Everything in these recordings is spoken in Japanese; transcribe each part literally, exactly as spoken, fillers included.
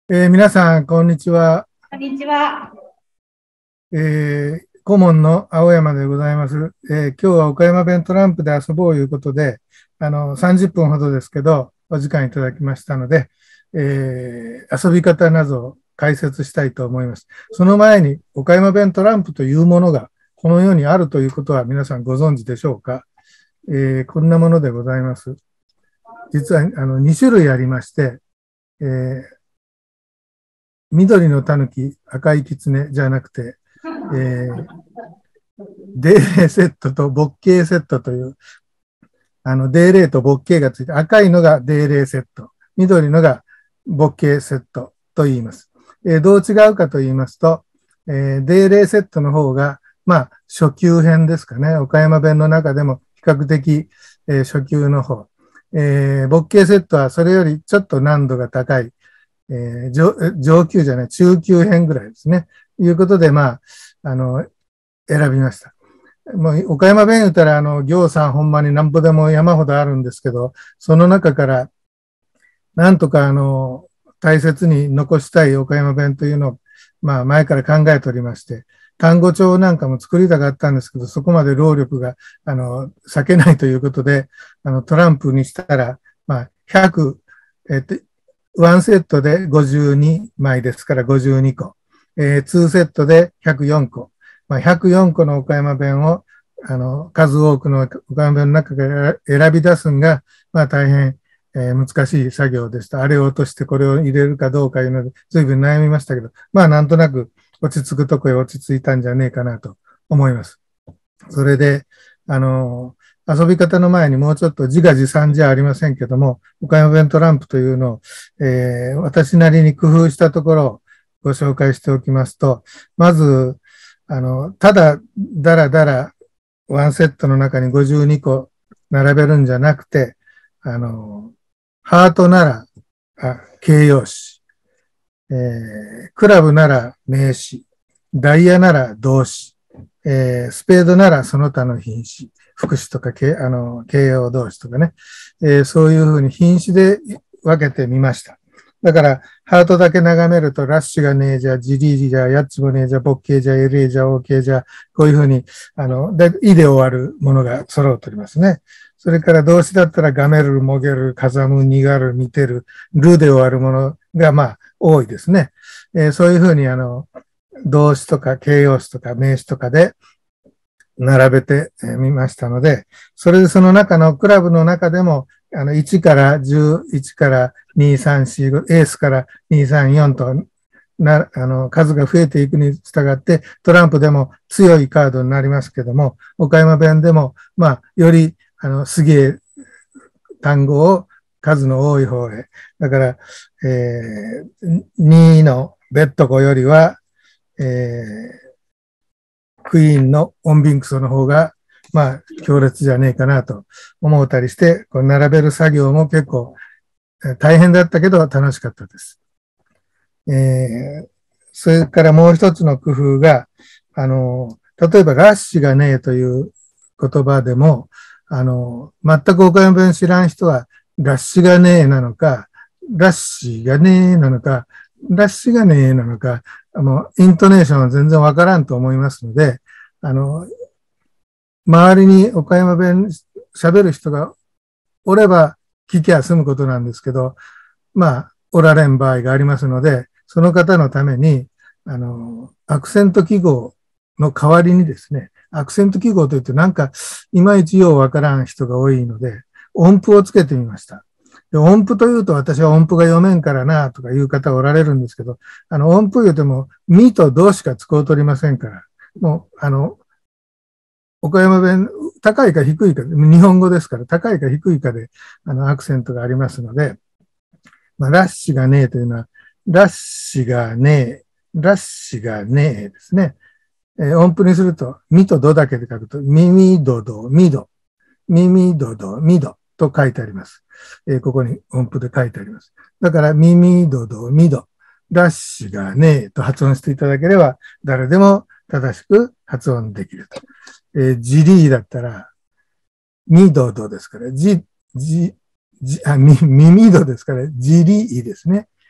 えー皆さん、こんにちは。 こんにちは。 えー顧問の青山でございます。えー今日は岡山弁トランプで遊ぼうということで、あの、さんじゅっぷんほどですけど、お時間いただきましたので、えー遊び方などを解説したいと思います。その前に、岡山弁トランプというものがこの世にあるということは皆さんご存知でしょうか？えーこんなものでございます。実はあのに種類ありまして、えー緑のタヌキ、赤いキツネじゃなくて、えー、デーレーセットとボッケーセットという、あの、デーレーとボッケーがついて、赤いのがデーレーセット、緑のがボッケーセットと言います。えー、どう違うかと言いますと、えー、デーレーセットの方が、まあ、初級編ですかね。岡山弁の中でも比較的、えー、初級の方。えー、ボッケーセットはそれよりちょっと難度が高い、えー上、上級じゃない、中級編ぐらいですね。いうことで、まあ、あの、選びました。もう、岡山弁言ったら、あの、行さんほんまになんぼでも山ほどあるんですけど、その中から、なんとか、あの、大切に残したい岡山弁というのを、まあ、前から考えておりまして、単語帳なんかも作りたかったんですけど、そこまで労力が、あの、避けないということで、あの、トランプにしたら、まあ、ひゃく、えっと、ワンセットでごじゅうにまいですからごじゅうにこ。えー、ツーセットでひゃくよんこ。まあ、ひゃくよんこの岡山弁を、あの、数多くの岡山弁の中から選び出すんが、まあ大変、えー難しい作業でした。あれを落としてこれを入れるかどうかいうので、随分悩みましたけど、まあなんとなく落ち着くとこへ落ち着いたんじゃねえかなと思います。それで、あの、遊び方の前にもうちょっと自画自賛じゃありませんけども、岡山弁トランプというのを、えー私なりに工夫したところをご紹介しておきますと、まず、あの、ただ、だらだら、ワンセットの中にごじゅうにこ並べるんじゃなくて、あの、ハートなら、あ形容詞、えークラブなら名詞、ダイヤなら動詞、えースペードならその他の品詞、副詞とか、あの、形容動詞とかね、えーそういうふうに品詞で分けてみました。だから、ハートだけ眺めると、ラッシュがねえじゃ、ジリーじゃ、ヤッチもねえじゃ、ボッケーじゃ、エレーじゃ、オーケーじゃ、こういうふうに、あの、で、イで終わるものが揃うとおりますね。それから動詞だったら、ガメる、もげる、かざむ、にがる、見てる、ルで終わるものが、まあ、多いですね。えーそういうふうに、あの、動詞とか形容詞とか名詞とかで並べてみましたので、それでその中のクラブの中でも、あの、いちからじゅういちからに、さん、よん、ご、エースからに、さん、よんとな、あの、数が増えていくに従って、トランプでも強いカードになりますけども、岡山弁でも、まあ、より、あの、すげえ単語を数の多い方へ。だから、えー、にのベッドコよりは、えー、クイーンのオンビンクスの方が、まあ、強烈じゃねえかなと思ったりして、こう並べる作業も結構大変だったけど楽しかったです。えー、それからもう一つの工夫が、あの、例えばラッシュがねえという言葉でも、あの、全く岡山弁知らん人は、ラッシュがねえなのか、ラッシュがねえなのか、ラッシュがねえなのか、あの、イントネーションは全然わからんと思いますので、あの、周りに岡山弁喋る人がおれば聞きゃ済むことなんですけど、まあ、おられん場合がありますので、その方のために、あの、アクセント記号の代わりにですね、アクセント記号といってなんか、いまいちようわからん人が多いので、音符をつけてみました。で音符というと私は音符が読めんからなとかいう方おられるんですけど、あの音符言うても、みとどしか使うとりませんから、もう、あの、岡山弁、高いか低いか、日本語ですから高いか低いかで、あの、アクセントがありますので、まあ、ラッシュがねえというのは、ラッシュがねえ、ラッシュがねえですね。えー音符にすると、ミとドだけで書くと、ミミドド、ミド、ミミドド、ミドと書いてあります。えーここに音符で書いてあります。だから、ミミドド、ミド、ラッシュがねえと発音していただければ、誰でも正しく発音できると。えージリーだったら、ミドドですから、ジ、ジ、ジ、あ、ミ、ミミドですから、ジリーですね。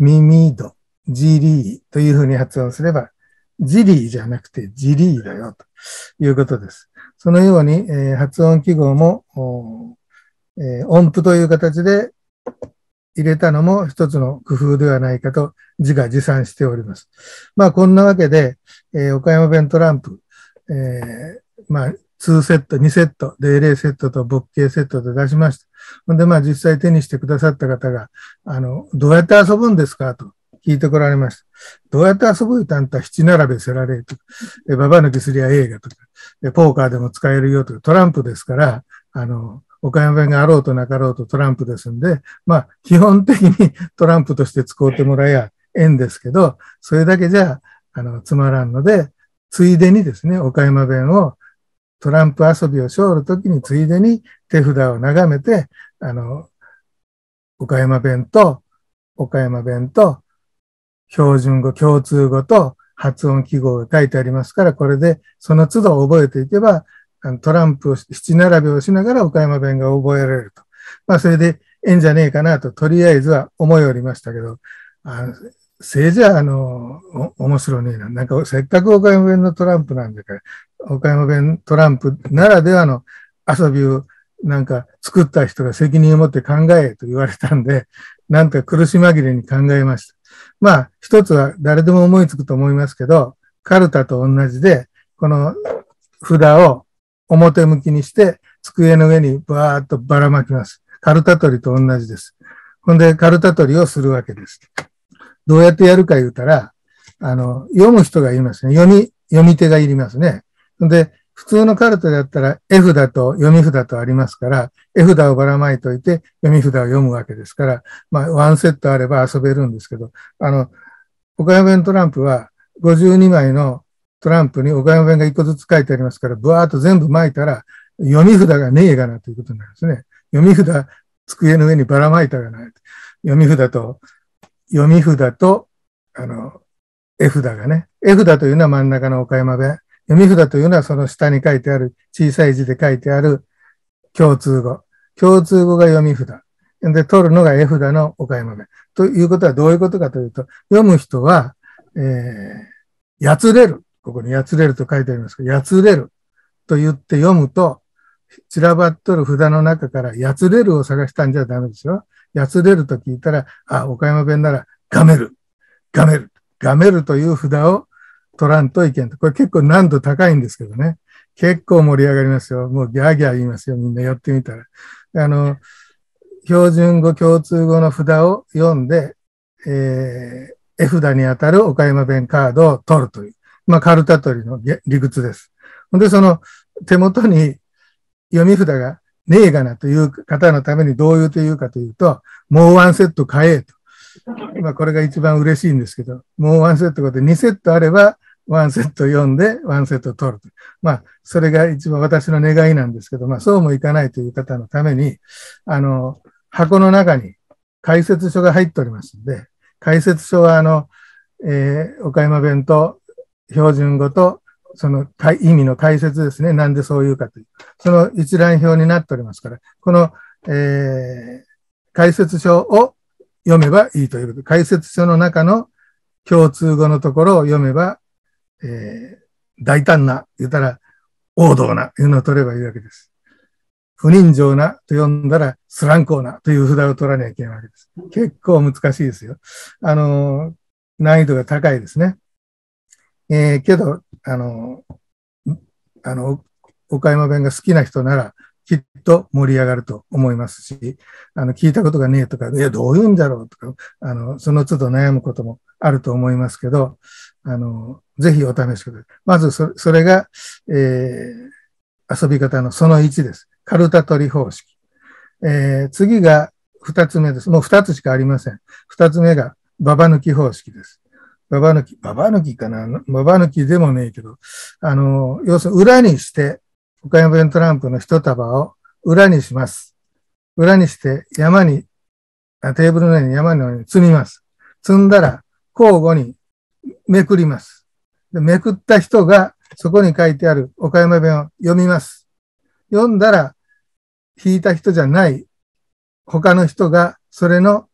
耳戸、ジリーというふうに発音すれば、ジリーじゃなくてジリーだよということです。そのように、えー、発音記号も、えー、音符という形で入れたのも一つの工夫ではないかと自画自賛しております。まあこんなわけで、えー、岡山弁トランプ、えー、まあにセット、にセット、れいれいセットと勃起セットで出しました。ほんでまあ実際手にしてくださった方が、あの、どうやって遊ぶんですかと聞いてこられました。どうやって遊ぶたんた七並べせられるとか、ババ抜きすりゃ映画とか、ポーカーでも使えるよとか、トランプですから、あの、岡山弁があろうとなかろうとトランプですんで、まあ、基本的にトランプとして使うてもらえやええんですけど、それだけじゃ、あの、つまらんので、ついでにですね、岡山弁を、トランプ遊びをしょるときについでに手札を眺めて、あの、岡山弁と、岡山弁と、標準語、共通語と発音記号が書いてありますから、これでその都度覚えていけば、トランプを七並べをしながら岡山弁が覚えられると。まあ、それでええんじゃねえかなと、とりあえずは思いおりましたけど、あのせいじゃあ、あの、面白ねえな。なんか、せっかく岡山弁のトランプなんだから、岡山弁トランプならではの遊びをなんか作った人が責任を持って考えと言われたんで、なんか苦し紛れに考えました。まあ、一つは誰でも思いつくと思いますけど、カルタと同じで、この札を表向きにして、机の上にバーッとばらまきます。カルタ取りと同じです。ほんで、カルタ取りをするわけです。どうやってやるか言うたら、あの、読む人がいますね。読み、読み手がいりますね。で、普通のカルタだったら絵札と読み札とありますから、絵札をばらまいといて読み札を読むわけですから、まあ、ワンセットあれば遊べるんですけど、あの、岡山弁トランプはごじゅうにまいのトランプに岡山弁がいっこずつ書いてありますから、ブワーっと全部巻いたら、読み札がねえがなということになるんですね。読み札、机の上にばらまいたがない。読み札と、読み札と、あの、絵札がね。絵札というのは真ん中の岡山弁。読み札というのはその下に書いてある、小さい字で書いてある共通語。共通語が読み札。で、取るのが絵札の岡山弁。ということはどういうことかというと、読む人は、えー、やつれる。ここにやつれると書いてありますけど、やつれると言って読むと、散らばっとる札の中からやつれるを探したんじゃダメですよ。やつれると聞いたら、あ、岡山弁なら、がめる。がめる。がめるという札を取らんといけんと。これ結構難度高いんですけどね。結構盛り上がりますよ。もうギャーギャー言いますよ。みんなやってみたら。あの、標準語、共通語の札を読んで、えー、絵札に当たる岡山弁カードを取るという。まあ、カルタ取りの理屈です。で、その手元に読み札がねえがなという方のためにどういうというかというと、もうワンセット買えと。まあ、これが一番嬉しいんですけど、もうワンセットでにセットあれば、ワンセット読んで、ワンセット取ると。まあ、それが一番私の願いなんですけど、まあ、そうもいかないという方のために、あの、箱の中に解説書が入っておりますので、解説書は、あの、えー、岡山弁と標準語と、その意味の解説ですね。なんでそういうかという。その一覧表になっておりますから、この、えー、解説書を読めばいいということ。解説書の中の共通語のところを読めば、えー、大胆な、言ったら王道な、いうのを取ればいいわけです。不人情なと読んだらスランコーなという札を取らなきゃいけないわけです。結構難しいですよ。あの、難易度が高いですね。えー、けど、あの、あの、岡山弁が好きな人なら、きっと盛り上がると思いますし、あの、聞いたことがねえとか、いや、どういうんだろうとか、あの、その都度悩むこともあると思いますけど、あの、ぜひお試しください。まずそ、それが、えー、遊び方のそのいちです。カルタ取り方式。えー、次が二つ目です。もう二つしかありません。二つ目がババ抜き方式です。ババ抜き、ババ抜きかなババ抜きでもねえけど、あの、要するに裏にして、岡山弁トランプの一束を裏にします。裏にして山に、テーブルの上に山の上に積みます。積んだら交互にめくります。でめくった人がそこに書いてある岡山弁を読みます。読んだら引いた人じゃない他の人がそれの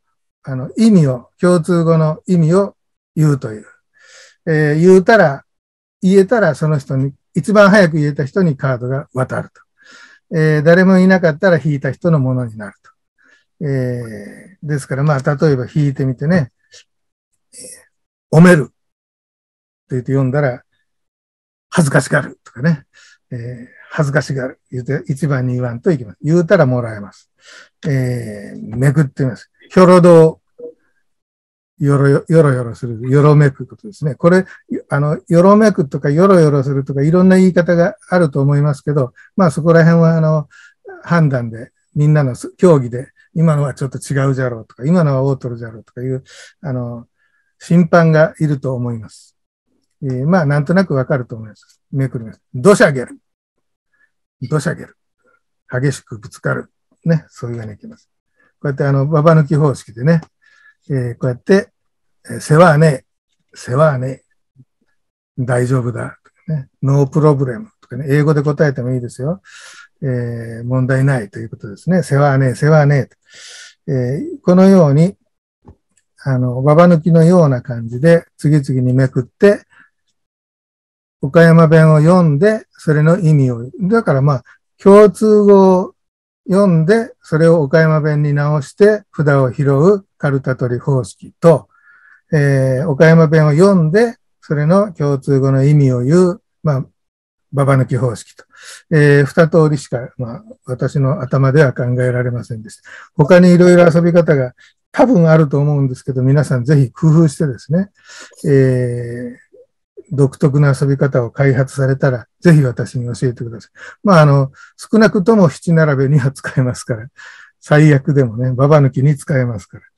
あの、意味を、共通語の意味を言うという。えー、言うたら、言えたらその人に、一番早く言えた人にカードが渡ると。えー、誰もいなかったら引いた人のものになると。えー、ですから、まあ、例えば引いてみてね、えー、おめると言って読んだら、恥ずかしがるとかね、えー、恥ずかしがる言うて一番に言わんといけます。言うたらもらえます。えー、めくってみます。ひょろどう、よろよろよろする、よろめくことですね。これ、あの、よろめくとかよろよろするとかいろんな言い方があると思いますけど、まあそこら辺はあの、判断で、みんなの協議で、今のはちょっと違うじゃろうとか、今のは大トルじゃろうとかいう、あの、審判がいると思います。えー、まあなんとなくわかると思います。めくります。どしゃげる。どしゃげる。激しくぶつかる。ね。そういうふうにいきます。こうやってあの、ババ抜き方式でね、えー、こうやって、えー、世話はねえ、世話はねえ、大丈夫だ、ね、ノープロブレムとかね、英語で答えてもいいですよ。えー、問題ないということですね。世話はねえ、世話はねえ、えー。このように、あの、ババ抜きのような感じで、次々にめくって、岡山弁を読んで、それの意味を、だからまあ、共通語を読んで、それを岡山弁に直して札を拾うカルタ取り方式と、えー、岡山弁を読んで、それの共通語の意味を言う、まあ、ババ抜き方式と。えー、二通りしか、まあ、私の頭では考えられませんでした。他にいろいろ遊び方が多分あると思うんですけど、皆さんぜひ工夫してですね、えー独特な遊び方を開発されたら、ぜひ私に教えてください。まあ、あの、少なくとも七並べには使えますから、最悪でもね、ババ抜きに使えますから。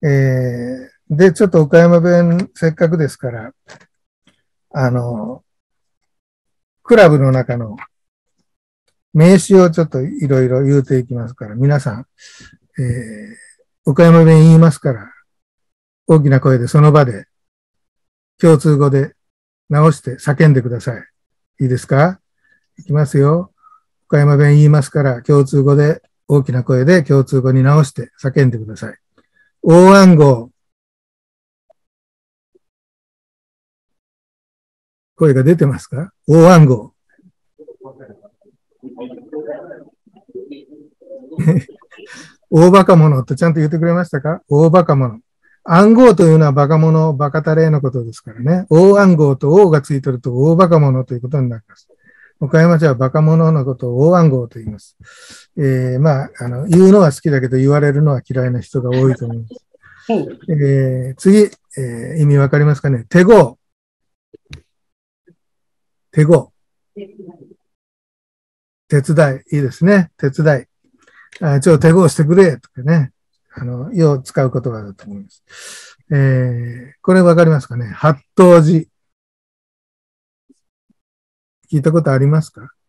えー、で、ちょっと岡山弁、せっかくですから、あの、クラブの中の名詞をちょっといろいろ言うていきますから、皆さん、えー、岡山弁言いますから、大きな声でその場で、共通語で直して叫んでください。いいですか？いきますよ。岡山弁言いますから、共通語で、大きな声で共通語に直して叫んでください。大暗号。声が出てますか？大暗号。大バカ者ってちゃんと言ってくれましたか？大バカ者。暗号というのはバカ者、バカタレのことですからね。大暗号と大がついてると大バカ者ということになります。岡山市はバカ者のことを大暗号と言います。えー、まあ、あの、言うのは好きだけど言われるのは嫌いな人が多いと思います。えー、次、えー、意味わかりますかね？手号。手号。手伝い。いいですね。手伝い。あ、ちょっと手号してくれとかね。あの、よう使う言葉だと思います。えー、これわかりますかね？八頭寺。聞いたことありますか？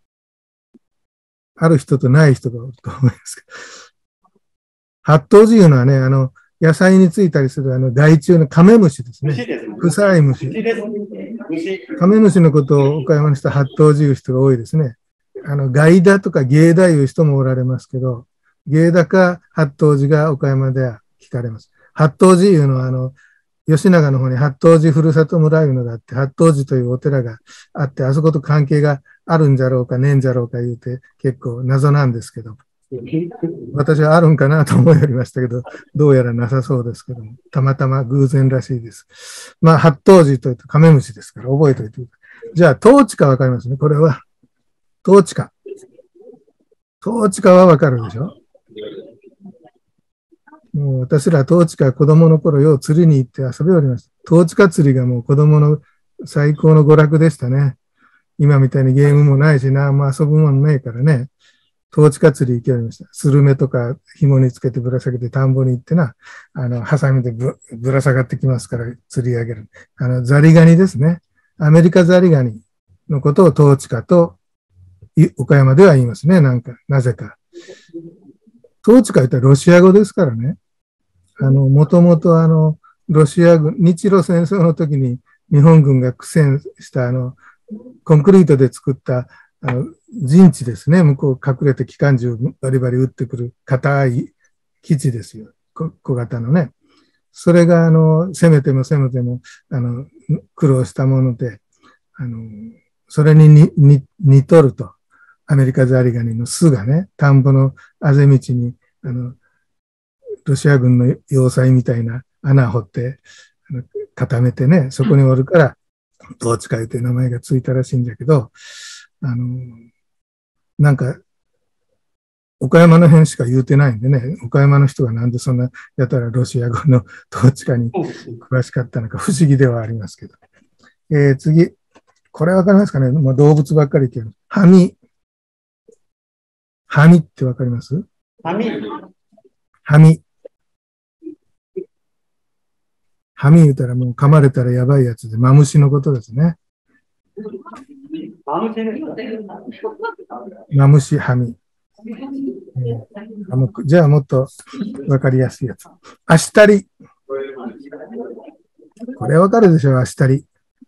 ある人とない人がおると思いますけど。八頭寺いうのはね、あの、野菜についたりするあの害虫のカメムシですね。臭い虫。カメムシのことを岡山の人は八頭寺いう人が多いですね。あの、ガイダとかゲイダいう人もおられますけど、ゲイダか八頭寺が岡山では聞かれます。八頭寺いうのはあの、吉永の方に八頭寺ふるさと村いうのがあって、八頭寺というお寺があって、あそこと関係があるんじゃろうか、ねえんじゃろうか言うて結構謎なんですけど、私はあるんかなと思いおりましたけど、どうやらなさそうですけども、たまたま偶然らしいです。まあ、八頭寺といってカメムシですから覚えておいてください。じゃあ、統治下わかりますね。これは。統治下。統治下はわかるでしょ？もう私ら統治下子供の頃よう釣りに行って遊びおりました。統治下釣りがもう子供の最高の娯楽でしたね。今みたいにゲームもないしな、まあ遊ぶもんないからね。統治下釣り行きおりました。スルメとか紐につけてぶら下げて田んぼに行ってな、あの、ハサミで ぶ, ぶら下がってきますから釣り上げる。あの、ザリガニですね。アメリカザリガニのことを統治下と岡山では言いますね。なんか、なぜか。統治下言ったらロシア語ですからね。あの、もともとあの、ロシア軍、日露戦争の時に日本軍が苦戦したあの、コンクリートで作ったあの陣地ですね。向こう隠れて機関銃バリバリ撃ってくる硬い基地ですよ。 小型のね。それが、あの、攻めても攻めても、あの、苦労したもので、あの、それににに似とると。アメリカザリガニの巣がね、田んぼのあぜ道に、あの、ロシア軍の要塞みたいな穴を掘って、あの固めてね、そこにおるから、統治会という名前がついたらしいんだけど、あの、なんか、岡山の辺しか言うてないんでね、岡山の人がなんでそんなやたらロシア語の統治下に詳しかったのか不思議ではありますけど。えー、次。これわかりますかね、まあ、動物ばっかり言ってる。ハミ。ハミってわかります？ ハミ。 ハミ。ハミ言うたらもう噛まれたらやばいやつで、マムシのことですね。マムシ、ハミ。あのじゃあもっとわかりやすいやつ。アシタリ。これわかるでしょ、アシタリ。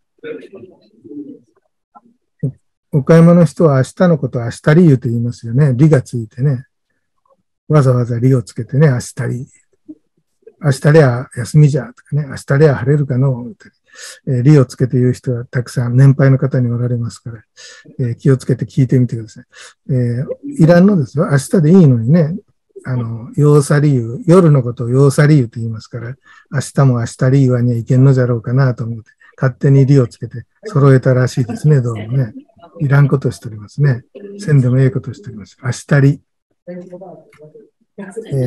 岡山の人は明日のことを明日り言うと言いますよね。りがついてね。わざわざりをつけてね、明日り。明日りゃ休みじゃとかね、明日りゃ晴れるかの、えー、りをつけて言う人はたくさん年配の方におられますから、えー、気をつけて聞いてみてください。えー、いらんのですよ。明日でいいのにね、あの、ようさりゆう、夜のことをようさりゆうと言いますから、明日も明日り言わにはいけんのじゃろうかなと思って、勝手にりをつけて揃えたらしいですね、どうもね。いらんことしておりますね。せんでもええことしております。明日り。え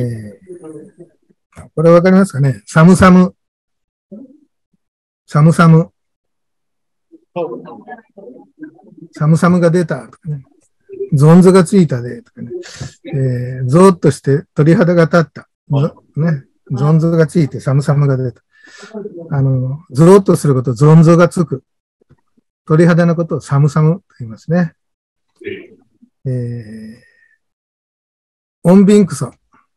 ー、これわかりますかね？サムサム。サムサム。サムサムが出たとかね。ゾンゾがついたでとかね。えー、ゾーッとして鳥肌が立った。ね。ゾンゾがついてサムサムが出た。あの、ゾーッとすることゾンゾがつく。鳥肌のことをサムサムと言いますね。えー、オンビンクソ。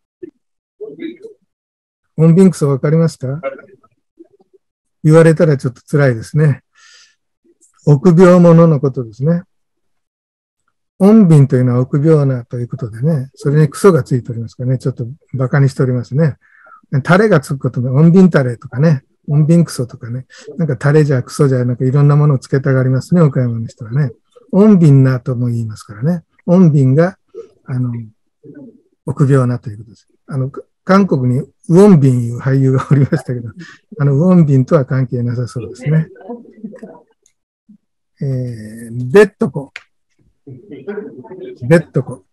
オンビンクソわかりますか？言われたらちょっと辛いですね。臆病者のことですね。穏便というのは臆病なということでね、それにクソがついておりますからね、ちょっと馬鹿にしておりますね。タレがつくことで、穏便タレとかね、穏便クソとかね、なんかタレじゃクソじゃなんかいろんなものをつけたがりますね、岡山の人はね。穏便なとも言いますからね。穏便が、あの、臆病なということです。あの、韓国にウォンビンいう俳優がおりましたけど、あの、ウォンビンとは関係なさそうですね。えー、ベッドコ。ベッドコ。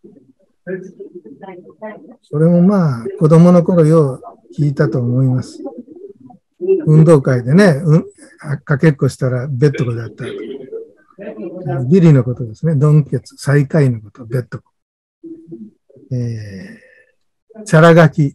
それもまあ、子供の頃よう聞いたと思います。運動会でね、うん、かけっこしたらベッドコだった。ビリのことですね。ドンケツ、最下位のこと、ベッドコ。えー、チャラガキ。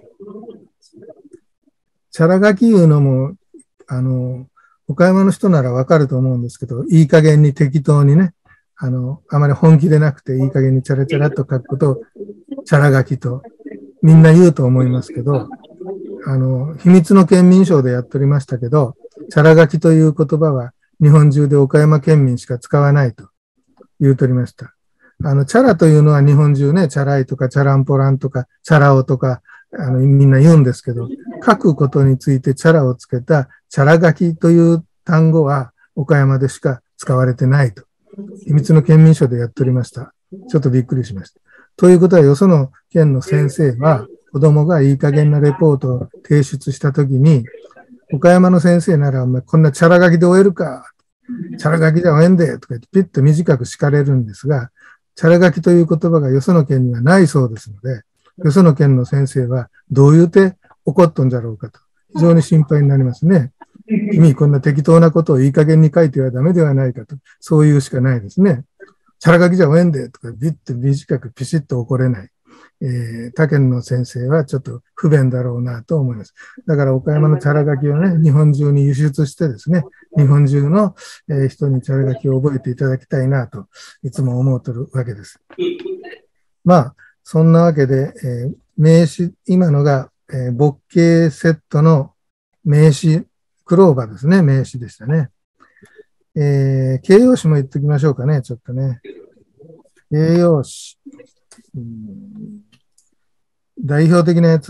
チャラガキいうのも、あの、岡山の人ならわかると思うんですけど、いい加減に適当にね、あの、あまり本気でなくていい加減にチャラチャラと書くことを、チャラガキと、みんな言うと思いますけど、あの、秘密の県民賞でやっておりましたけど、チャラガキという言葉は日本中で岡山県民しか使わないと言うとりました。あの、チャラというのは日本中ね、チャラいとかチャランポランとかチャラ男とか、あの、みんな言うんですけど、書くことについてチャラをつけたチャラ書きという単語は岡山でしか使われてないと。秘密の県民賞でやっておりました。ちょっとびっくりしました。ということは、よその県の先生は、子供がいい加減なレポートを提出したときに、岡山の先生なら、お前こんなチャラ書きで終えるか、チャラ書きで終えんで、とか言ってピッと短く敷かれるんですが、チャラ書きという言葉がよその県にはないそうですので、よその県の先生はどう言うて怒っとんじゃろうかと、非常に心配になりますね。君こんな適当なことをいい加減に書いてはダメではないかと、そういうしかないですね。チャラ書きじゃ終えんで、とかビッと短くピシッと怒れない。えー、他県の先生はちょっと不便だろうなと思います。だから岡山のチャラ書きをね、日本中に輸出してですね、日本中の、えー、人にチャラ書きを覚えていただきたいなと、いつも思うとるわけです。まあ、そんなわけで、えー、名詞、今のが、えー、ボッケセットの名詞、クローバーですね、名詞でしたね。えー、形容詞も言っておきましょうかね、ちょっとね。形容詞。うん、代表的なやつ。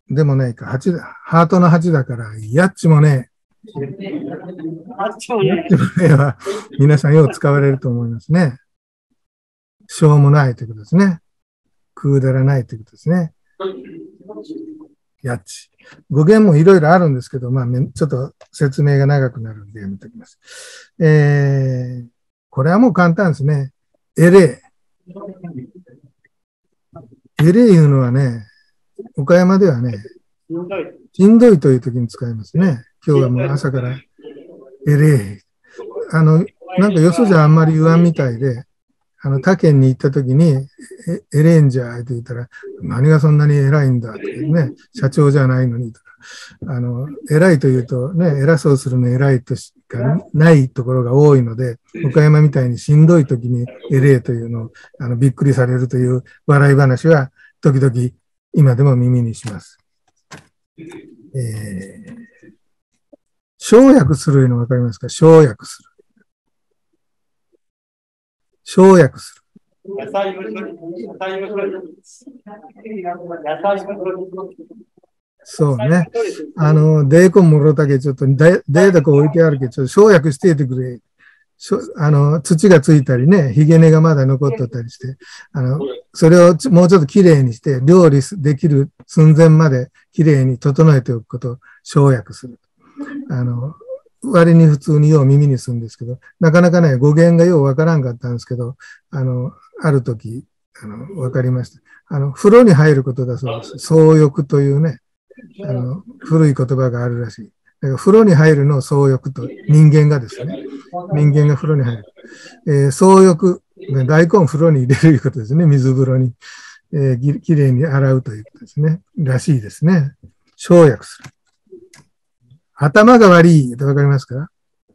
でもね、はちだ、ハートのはちだから、やっちもね、 あっちもやっね。 ちもねは、皆さんよう使われると思いますね。しょうもないということですね。くうだらないということですね。やっち。語源もいろいろあるんですけど、まあ、ちょっと説明が長くなるんでやめておきます。えー、これはもう簡単ですね。えれい。えれいいうのはね、岡山ではね、しんどいという時に使いますね。今日はもう朝から、えれい。あの、なんかよそじゃあんまり言わんみたいで、あの、他県に行った時に、え、えれんじゃーって言ったら、何がそんなに偉いんだってね、社長じゃないのにとか、あの、偉いというとね、偉そうするの偉いとしかないところが多いので、岡山みたいにしんどい時にえれいというのを、あの、びっくりされるという笑い話は、時々今でも耳にします。えー、生薬するのわかりますか？生薬する。生薬する。 野菜を処理、野菜を処理。野菜を処理。 そうね。あの、デーコンもろたけちょっとデータこ置いてあるけど、ちょっと生薬していてくれ。あの、土がついたりね、ひげ根がまだ残っとったりして、あの、それをもうちょっときれいにして、料理できる寸前まできれいに整えておくことを生薬する。あの、割に普通によう耳にするんですけど、なかなかね、語源がようわからんかったんですけど、あの、ある時、あの、わかりました。あの、風呂に入ることだそうです。総浴というね、あの、古い言葉があるらしい。だから風呂に入るのを総浴と、人間がですね、人間が風呂に入る。えー、総浴、大根風呂に入れるということですね、水風呂に。えー、きれいに洗うということですね。らしいですね。生薬する。頭が悪いってわかりますか？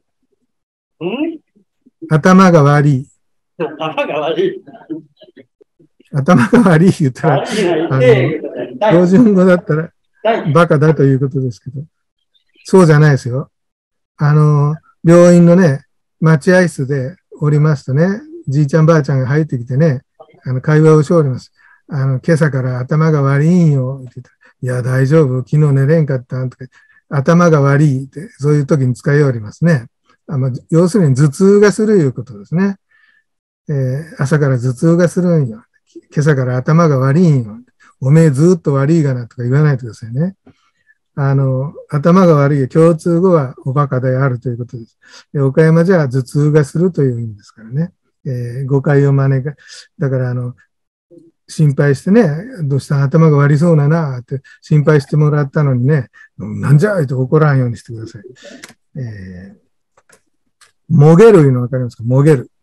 頭が悪い。 頭が悪い。 頭が悪い言ったら、あの、標準語だったら、バカだということですけど、そうじゃないですよ。あの、病院のね、待合室でおりますとね、じいちゃんばあちゃんが入ってきてね、あの、会話をしております。あの、今朝から頭が悪いんよ、って言ったら、いや、大丈夫、昨日寝れんかったんとか、頭が悪いって、そういう時に使いおりますね。あまあ、要するに頭痛がするいうことですね。えー、朝から頭痛がするんよ。今朝から頭が悪いんよ。おめえずっと悪いがなとか言わないでくださいね。あの、頭が悪い共通語はおバカであるということです。で岡山じゃ頭痛がするという意味ですからね。えー、誤解を招か、だからあの、心配してね、どうした頭が悪そうななって心配してもらったのにね、なんじゃいと怒らんようにしてください。えー、もげるいうのわかりますか？もげる。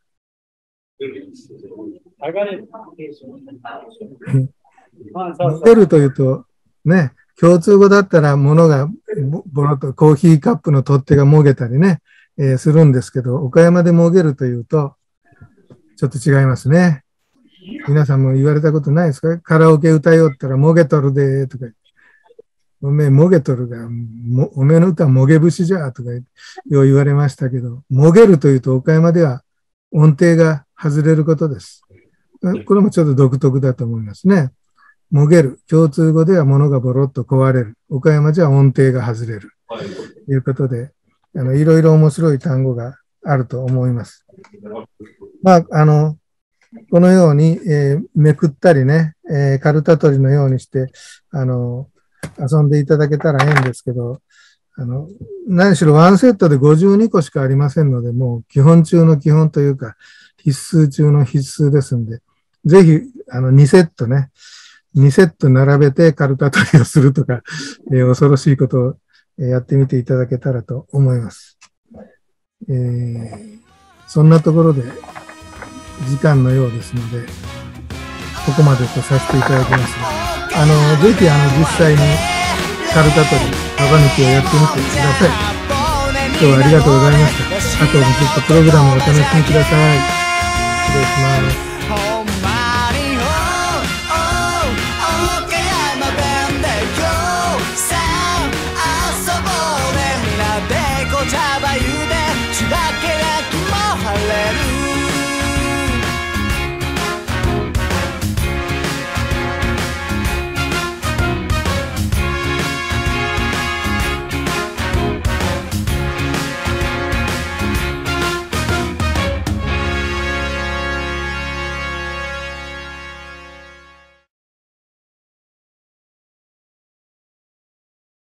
もげるというと、ね、共通語だったら物がボロッとコーヒーカップの取っ手がもげたりね、えー、するんですけど、岡山でもげるというと、ちょっと違いますね。皆さんも言われたことないですか？カラオケ歌いよったらもげとるでとか、おめえもげとるが、もおめえの歌はもげ節じゃとかよう言われましたけど、もげるというと岡山では音程が外れることです。これもちょっと独特だと思いますね。もげる。共通語では物がボロッと壊れる。岡山じゃ音程が外れる。ということで、あの、いろいろ面白い単語があると思います。まあ、あの、このように、えー、めくったりね、えー、カルタ取りのようにして、あの、遊んでいただけたらええんですけど、あの、何しろワンセットでごじゅうにこしかありませんので、もう基本中の基本というか、必須中の必須ですんで、ぜひ、あの、にセットね、にセット並べてカルタ取りをするとか、えー、恐ろしいことをやってみていただけたらと思います。えー、そんなところで時間のようですので、ここまでとさせていただきますが、あの、ぜひあの、実際にカルタ取り、ババ抜きをやってみてください。今日はありがとうございました。あとずっとプログラムをお楽しみください。失礼します。